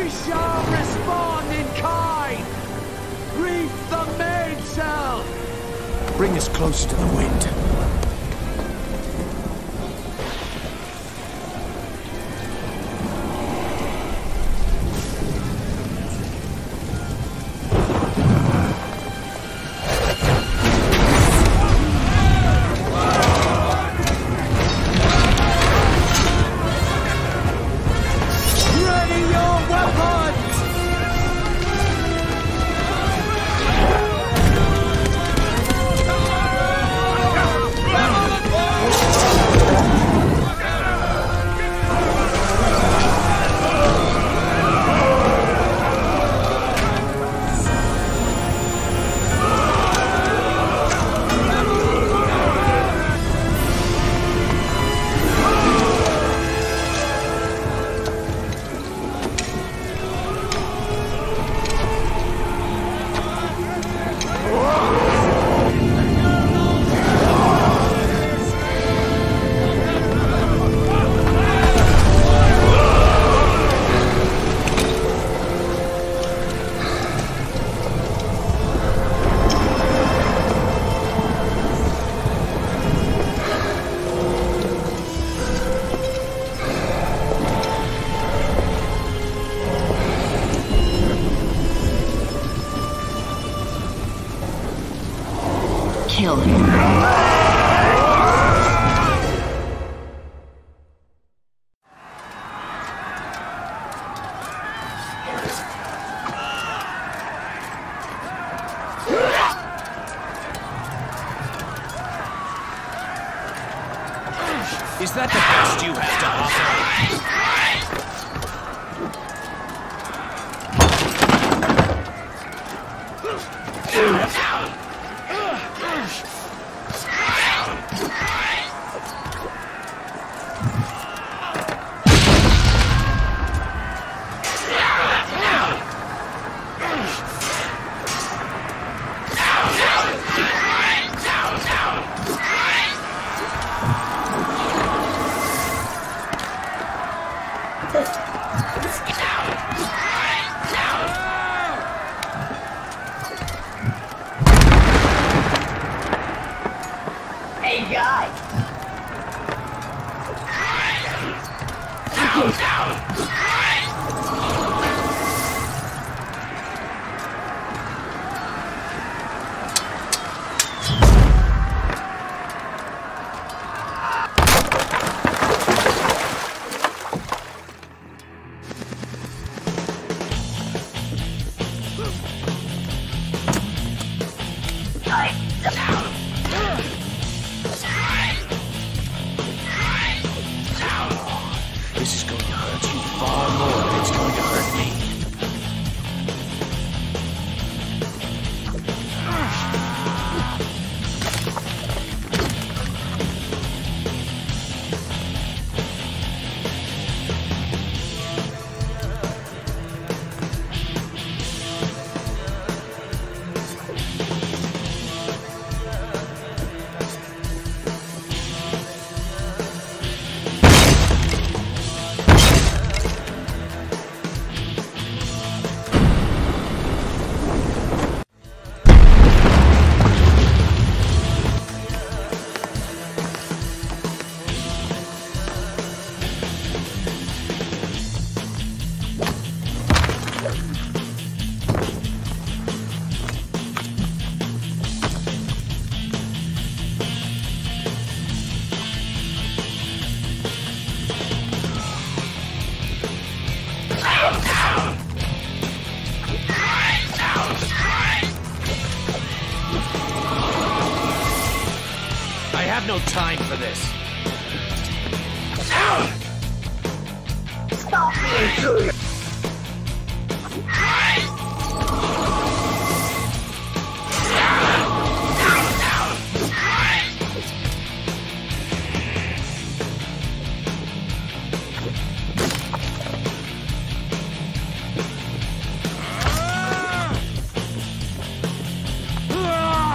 We shall respond in kind! Reef the mainsail! Bring us close to the wind. Kill him. Is that the best you have to offer? Hey, guy! This is going to hurt you far more than it's going to hurt me. I have no time for this. Stop me!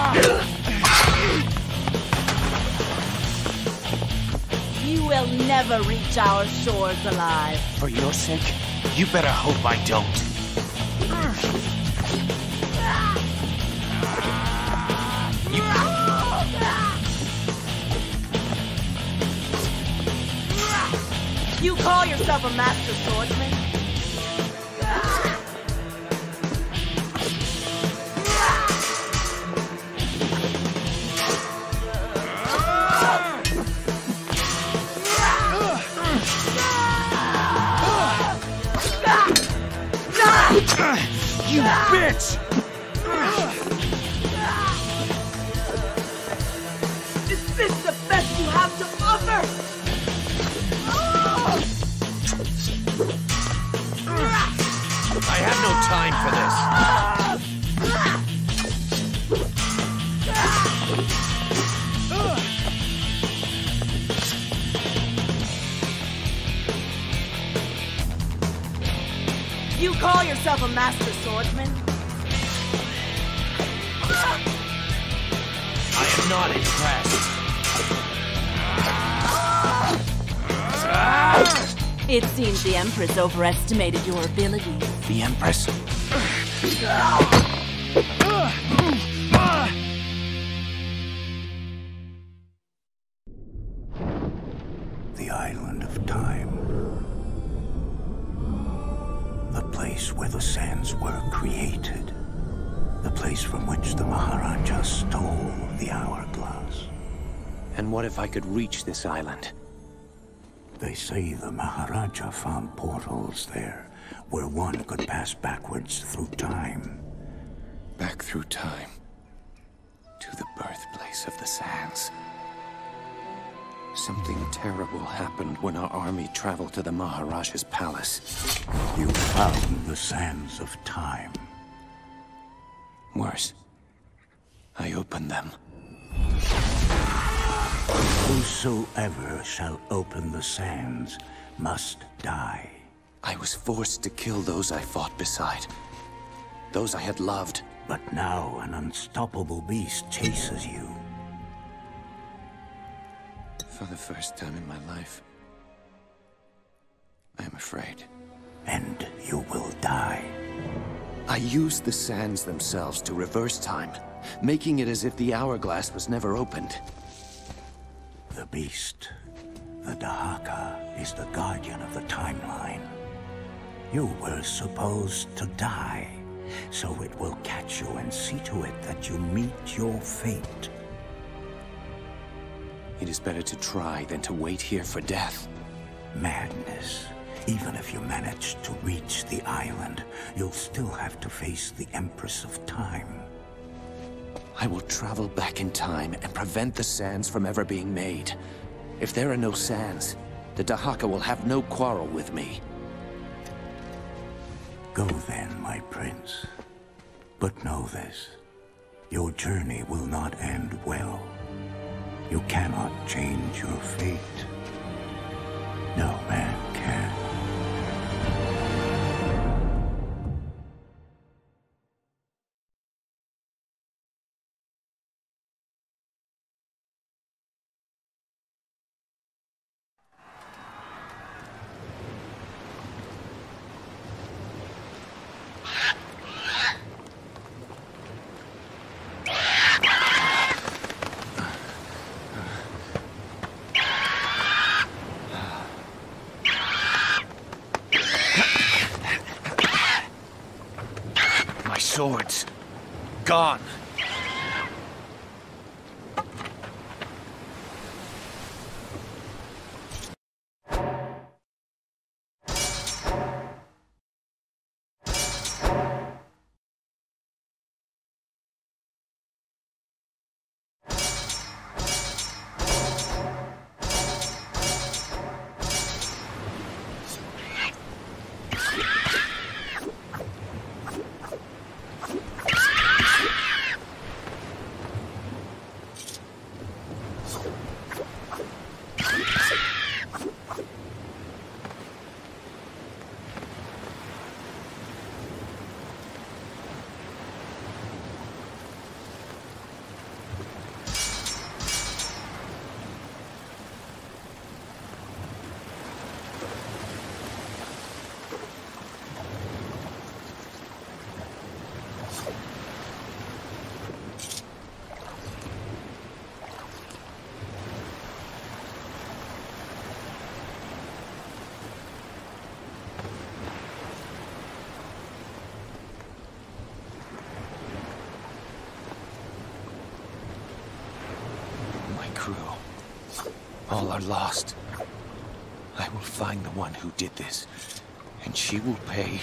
You will never never reach our shores alive. For your sake, you better hope I don't. You call yourself a master swordsman? You bitch! Is this the best you have to offer? I have no time for this. You call yourself a master swordsman? I am not impressed. It seems the Empress overestimated your abilities. The Empress? The Island of Time. The place where the sands were created. The place from which the Maharaja stole the hourglass. And what if I could reach this island? They say the Maharaja found portals there, where one could pass backwards through time. Back through time. To the birthplace of the sands. Something terrible happened when our army traveled to the Maharaja's palace. You found the sands of time. Worse, I opened them. Whosoever shall open the sands must die. I was forced to kill those I fought beside. Those I had loved. But now an unstoppable beast chases you. For the first time in my life, I am afraid. And you will die. I used the sands themselves to reverse time, making it as if the hourglass was never opened. The beast, the Dahaka, is the guardian of the timeline. You were supposed to die, so it will catch you and see to it that you meet your fate. It is better to try than to wait here for death. Madness. Even if you manage to reach the island, you'll still have to face the Empress of Time. I will travel back in time and prevent the sands from ever being made. If there are no sands, the Dahaka will have no quarrel with me. Go then, my prince. But know this. Your journey will not end well. You cannot change your fate. No man can. Swords. Gone. are lost. I will find the one who did this, and she will pay.